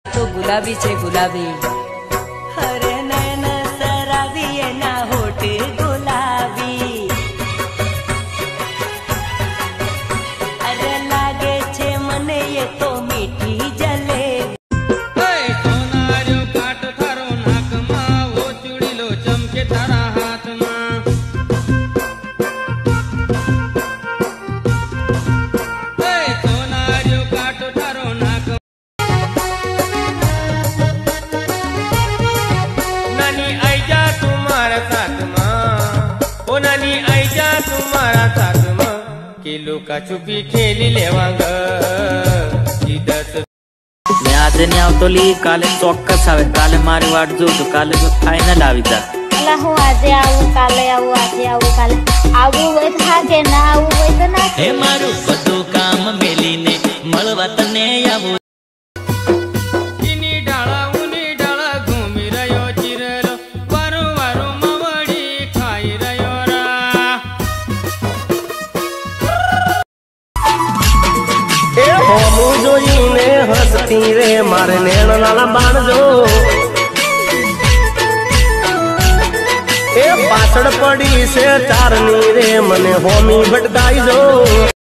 तो गुलाबी छे गुलाबी। हरे नैन सराबी एना होठ गुलाबी। अरे लागे छे मने ये तो मीठी जलेबी। सोनारो काट थारो नाक में वो चूड़ीलो चमके थारा हाथ में। सोनारो काट थारो नाक। नानी आई जा तुम्हारा साथ में, ओ नानी आई जा तुम्हारा साथ में, किलो का छुपी खेली लेवांग। मैं आज नहीं आवतो ली काले ચોક્કસ આવે કાલે મારી વાટ જો તો કાલે તો ફાઇનલ આવી જા અલા હું આજે આવું કાલે આવું આજે આવું કાલે આવું હોય તો કે ના આવું હોય તો ના હે મારું બધું કામ મેલીને મળવા તને આવું इनी डाला घूमी रहो चिरेलो वारो वारो मवड़ी खाई रहो रा। ए होमू जोईने हसती रे मारे नैन नाला बाणजो। ए पाछड़ पड़ी से चारनी रे मने होमी भटकाई जो।